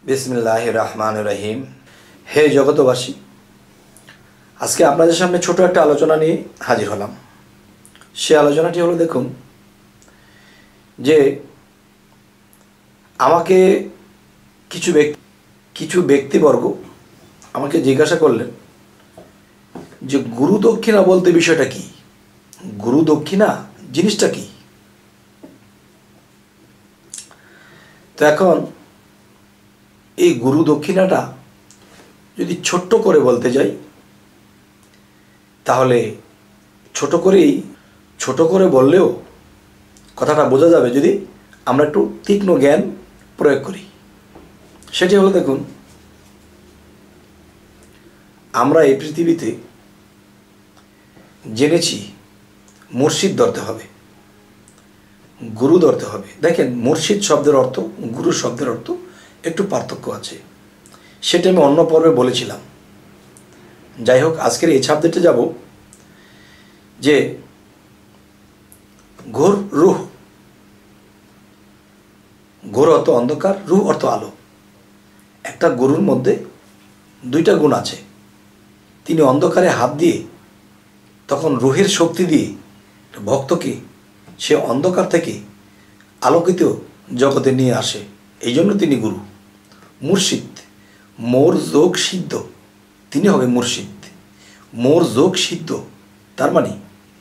বিসমিল্লাহির রহমানির রহিম। হে জগতবাসী, আজকে আপনাদের সামনে ছোট একটা আলোচনা নিয়ে হাজির হলাম। সে আলোচনাটি হলো, দেখুন যে আমাকে কিছু ব্যক্তিবর্গ আমাকে জিজ্ঞাসা করলেন যে গুরু দক্ষিণা বলতে বিষয়টা কি, গুরু দক্ষিণা জিনিসটা কি। তো এখন এই গুরু দক্ষিণাটা যদি ছোট্ট করে বলতে যাই, তাহলে ছোট করে বললেও কথাটা বোঝা যাবে যদি আমরা একটু তীক্ষ্ণ জ্ঞান প্রয়োগ করি। সেটি হলো, দেখুন আমরা এই পৃথিবীতে জেনেছি মুর্শিদ ধরতে হবে, গুরু ধরতে হবে। দেখেন, মুর্শিদ শব্দের অর্থ, গুরু শব্দের অর্থ একটু পার্থক্য আছে, সেটা আমি অন্য পর্বে বলেছিলাম। যাই হোক, আজকের এই সাবজেক্টে যাব যে ঘোর রুহ। ঘোর অর্থ অন্ধকার, রুহ অর্থ আলো। একটা গুরুর মধ্যে দুইটা গুণ আছে। তিনি অন্ধকারে হাত দিয়ে তখন রুহের শক্তি দিয়ে ভক্তকে সে অন্ধকার থেকে আলোকিত জগতে নিয়ে আসে। এই জন্য তিনি গুরু। মুর্শিদ, মোর যোগ সিদ্ধ, তিনি হবে মুর্শিদ। মোর যোগ সিদ্ধ তার মানে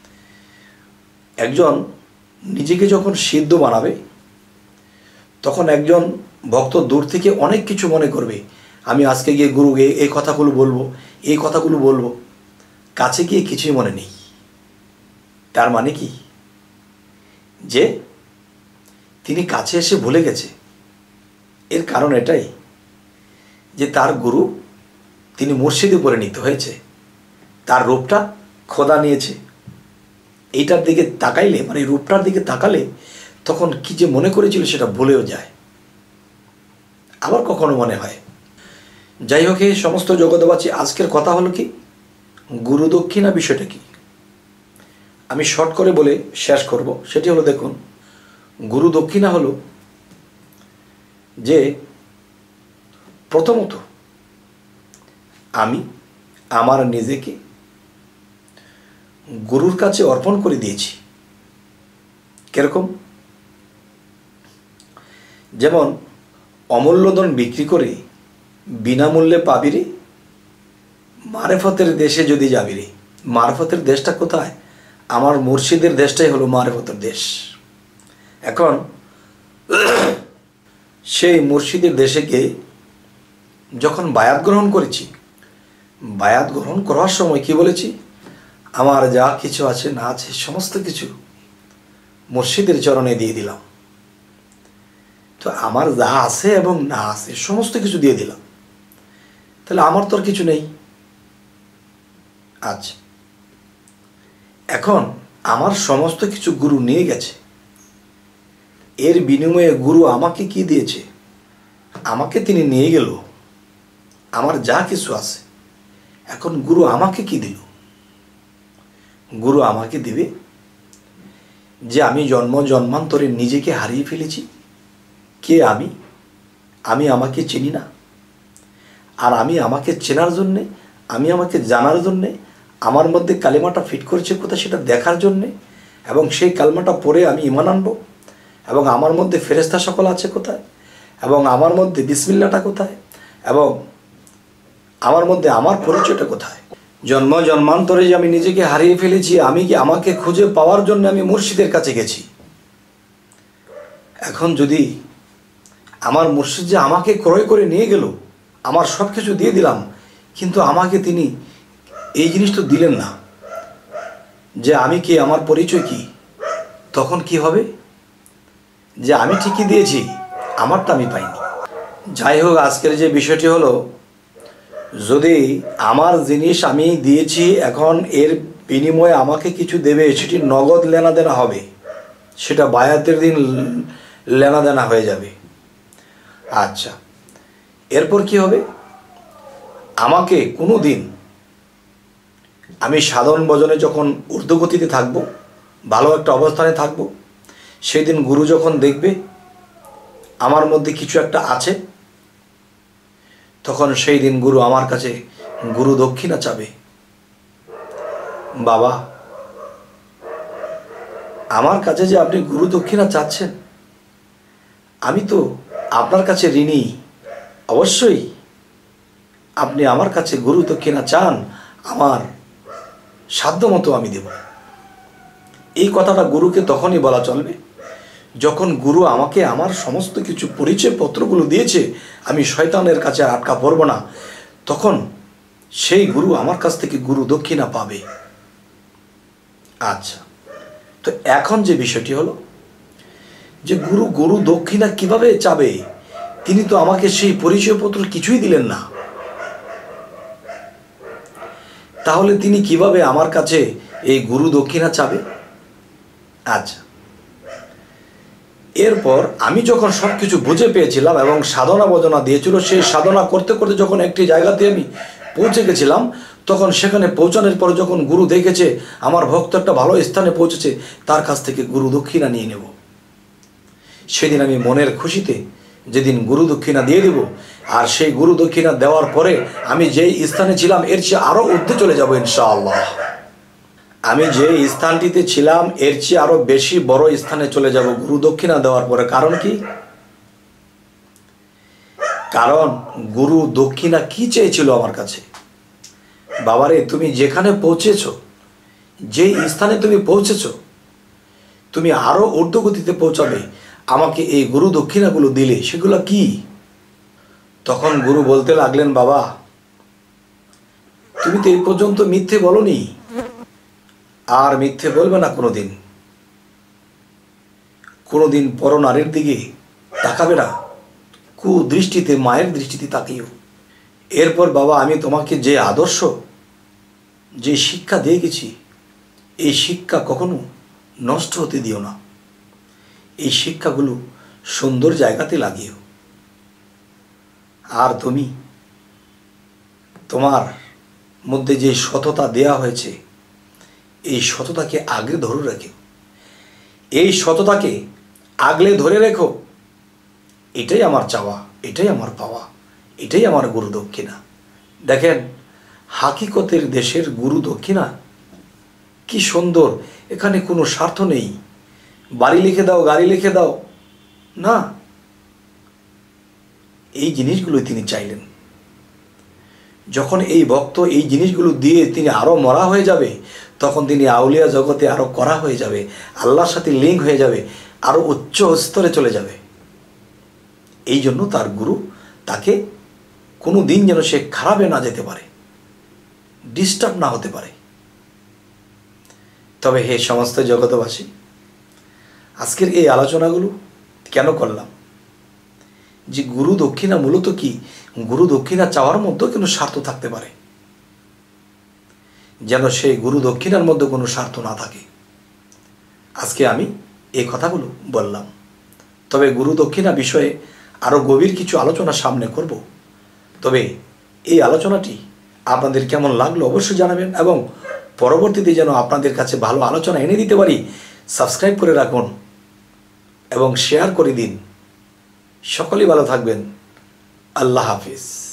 একজন নিজেকে যখন সিদ্ধ বানাবে, তখন একজন ভক্ত দূর থেকে অনেক কিছু মনে করবে। আমি আজকে গিয়ে গুরুকে এই কথাগুলো বলবো, কাছে গিয়ে কিছুই মনে নেই। তার মানে কি, যে তিনি কাছে এসে ভুলে গেছে। এর কারণ এটাই যে তার গুরু তিনি মুর্শিদে পরিণত হয়েছে, তার রূপটা খোদা নিয়েছে। এইটার দিকে তাকাইলে, মানে রূপটার দিকে তাকালে তখন কি যে মনে করেছিল সেটা ভুলেও যায়, আবার কখনো মনে হয়। যাই হোক, এই সমস্ত জগৎবাসী, আজকের কথা হলো কি, গুরু দক্ষিণা বিষয়টা কি আমি শর্ট করে বলে শেষ করব। সেটি হলো, দেখুন গুরু দক্ষিণা হলো যে প্রথমত আমি আমার নিজেকে গুরুর কাছে অর্পণ করে দিয়েছি। কিরকম? যেমন অমূল্যধন বিক্রি করে বিনামূল্যে পাবি রে, মারেফতের দেশে যদি যাবি রে। মারেফতের দেশটা কোথায়? আমার মুর্শিদের দেশটাই হলো মারেফতের দেশ। এখন সেই মুর্শিদের দেশে গিয়ে যখন বায়াত গ্রহণ করেছি, বায়াত গ্রহণ করার সময় কি বলেছি? আমার যা কিছু আছে না আছে সমস্ত কিছু মুর্শিদের চরণে দিয়ে দিলাম। তো আমার যা আছে এবং না আছে সমস্ত কিছু দিয়ে দিলাম, তাহলে আমার তো আর কিছু নেই। আচ্ছা, এখন আমার সমস্ত কিছু গুরু নিয়ে গেছে। এর বিনিময়ে গুরু আমাকে কি দিয়েছে? আমাকে তিনি নিয়ে গেল, আমার যা কিছু আছে। এখন গুরু আমাকে কি দিল? গুরু আমাকে দিবে যে আমি জন্মান্তরে নিজেকে হারিয়ে ফেলেছি। কে আমি? আমি আমাকে চিনি না। আর আমি আমাকে চেনার জন্যে, আমি আমাকে জানার জন্যে আমার মধ্যে কালিমাটা ফিট করেছে কোথায় সেটা দেখার জন্যে, এবং সেই কালিমাটা পড়ে আমি ঈমান আনবো, এবং আমার মধ্যে ফেরেশতা সকল আছে কোথায়, এবং আমার মধ্যে বিসমিল্লাহটা কোথায়, এবং আমার মধ্যে আমার পরিচয়টা কোথায়। জন্মান্তরে যে আমি নিজেকে হারিয়ে ফেলেছি, আমি কি আমাকে খুঁজে পাওয়ার জন্য আমি মুর্শিদের কাছে গেছি। এখন যদি আমার মুর্শিদ যে আমাকে ক্রয় করে নিয়ে গেল, আমার সব কিছু দিয়ে দিলাম, কিন্তু আমাকে তিনি এই জিনিস তো দিলেন না যে আমি কে, আমার পরিচয় কি, তখন কি হবে? যে আমি ঠিকই দিয়েছি, আমারটা আমি পাইনি। যাই হোক, আজকের যে বিষয়টি হলো, যদি আমার জিনিস আমি দিয়েছি, এখন এর বিনিময়ে আমাকে কিছু দেবে, সেটি নগদ লেনাদেনা হবে, সেটা বায়াতের দিন লেনাদেনা হয়ে যাবে। আচ্ছা, এরপর কি হবে? আমাকে কোনো দিন আমি সাধন ভজনে যখন ঊর্ধ্বগতিতে থাকব, ভালো একটা অবস্থানে থাকব, সেই দিন গুরু যখন দেখবে আমার মধ্যে কিছু একটা আছে, তখন সেই দিন গুরু আমার কাছে গুরু দক্ষিণা চাবে। বাবা, আমার কাছে যে আপনি গুরু দক্ষিণা চাচ্ছেন, আমি তো আপনার কাছে ঋণী। অবশ্যই আপনি আমার কাছে গুরু দক্ষিণা চান, আমার সাধ্যমতো আমি দেব। এই কথাটা গুরুকে তখনই বলা চলবে যখন গুরু আমাকে আমার সমস্ত কিছু পরিচয়পত্রগুলো দিয়েছে, আমি শয়তানের কাছে আর আটকা পড়ব না, তখন সেই গুরু আমার কাছ থেকে গুরু দক্ষিণা পাবে। আচ্ছা, তো এখন যে বিষয়টি হলো যে গুরু দক্ষিণা কিভাবে চাবে? তিনি তো আমাকে সেই পরিচয়পত্র কিছুই দিলেন না, তাহলে তিনি কিভাবে আমার কাছে এই গুরু দক্ষিণা চাবে? আচ্ছা, এরপর আমি যখন সব কিছু বুঝে পেয়েছিলাম এবং সাধনা বদনা দিয়েছিল, সেই সাধনা করতে করতে যখন একটি জায়গাতে আমি পৌঁছে গেছিলাম, তখন সেখানে পৌঁছানোর পর যখন গুরু দেখেছে আমার ভক্ত একটা ভালো স্থানে পৌঁছেছে, তার কাছ থেকে গুরু দক্ষিণা নিয়ে নেব। সেদিন আমি মনের খুশিতে যেদিন গুরু দক্ষিণা দিয়ে দেব, আর সেই গুরু দক্ষিণা দেওয়ার পরে আমি যেই স্থানে ছিলাম এর চেয়ে আরও ঊর্ধ্বে চলে যাব ইনশাআল্লাহ। আমি যে স্থানটিতে ছিলাম এর চেয়ে আরো বেশি বড় স্থানে চলে যাব গুরু দক্ষিণা দেওয়ার পরে। কারণ কি? কারণ গুরু দক্ষিণা কি চেয়েছিল আমার কাছে? বাবারে, তুমি যেখানে পৌঁছেছ, যে স্থানে তুমি পৌঁছেছ, তুমি আরো ঊর্ধ্বগতিতে পৌঁছাবে আমাকে এই গুরু দক্ষিণাগুলো দিলে। সেগুলো কি? তখন গুরু বলতে লাগলেন, বাবা, তুমি তো এই পর্যন্ত মিথ্যে বলনি, আর মিথ্যে বলবে না কোনোদিন। কোনোদিন পরনারীর দিকে তাকাবে না, কুদৃষ্টিতে মায়ের দৃষ্টিতে তাকিও। এরপর বাবা, আমি তোমাকে যে আদর্শ, যে শিক্ষা দিয়ে গেছি, এই শিক্ষা কখনো নষ্ট হতে দিও না। এই শিক্ষাগুলো সুন্দর জায়গাতে লাগিও। আর তুমি তোমার মধ্যে যে সততা দেয়া হয়েছে, এই সততাকে আগলে ধরে রেখো। এই সততাকে আগলে ধরে রেখো। এটাই আমার চাওয়া, এটাই আমার পাওয়া, এটাই আমার গুরু দক্ষিণা। দেখেন, হাকিকতের দেশের গুরু দক্ষিণা কি সুন্দর। এখানে কোনো স্বার্থ নেই, বাড়ি লিখে দাও, গাড়ি লিখে দাও, না। এই জিনিসগুলোই তিনি চাইলেন। যখন এই ভক্ত এই জিনিসগুলো দিয়ে তিনি আরও মরা হয়ে যাবে, তখন তিনি আউলিয়া জগতে আরও করা হয়ে যাবে, আল্লাহর সাথে লিঙ্ক হয়ে যাবে, আরও উচ্চ স্তরে চলে যাবে। এই জন্য তার গুরু তাকে কোনো দিন যেন সে খারাপে না যেতে পারে, ডিস্টার্ব না হতে পারে। তবে হে সমস্ত জগতবাসী, আজকের এই আলোচনাগুলো কেন করলাম? যে গুরু দক্ষিণা মূলত কি? গুরু দক্ষিণা চাওয়ার মধ্যেও কোনো স্বার্থ থাকতে পারে, যেন সেই গুরু দক্ষিণার মধ্যে কোনো স্বার্থ না থাকে। আজকে আমি এই কথাগুলো বললাম। তবে গুরু দক্ষিণা বিষয়ে আরও গভীর কিছু আলোচনা সামনে করব। তবে এই আলোচনাটি আপনাদের কেমন লাগলো অবশ্যই জানাবেন, এবং পরবর্তীতে যেন আপনাদের কাছে ভালো আলোচনা এনে দিতে পারি, সাবস্ক্রাইব করে রাখুন এবং শেয়ার করে দিন। সকলেই ভালো থাকবেন। আল্লাহ হাফিজ।